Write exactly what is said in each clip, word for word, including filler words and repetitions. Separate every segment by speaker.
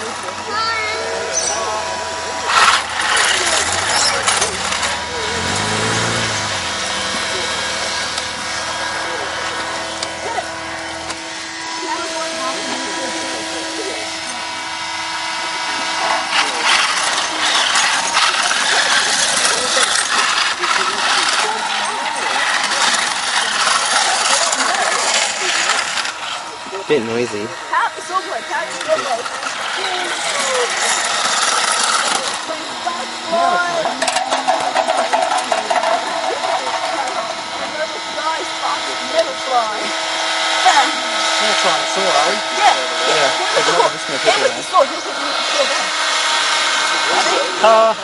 Speaker 1: Bit noisy.
Speaker 2: How, it's all good. How do you get it? Never fly.
Speaker 1: I'm gonna try and saw, are we?
Speaker 2: Yeah.
Speaker 1: Yeah. Because I'm not just gonna pick it
Speaker 2: Aim at the sword. You'll hit the sword down.
Speaker 1: Ah.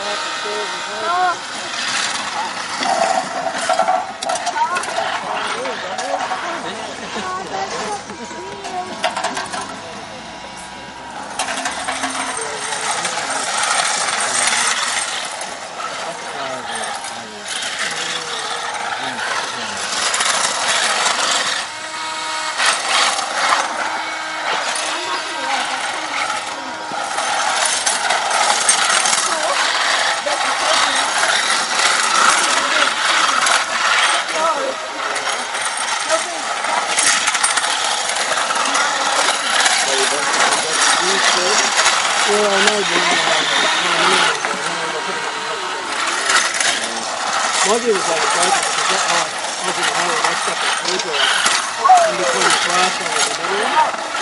Speaker 3: Well, I know the my view was like a broken because that high, I didn't know that stuff was in between the glass over the middle.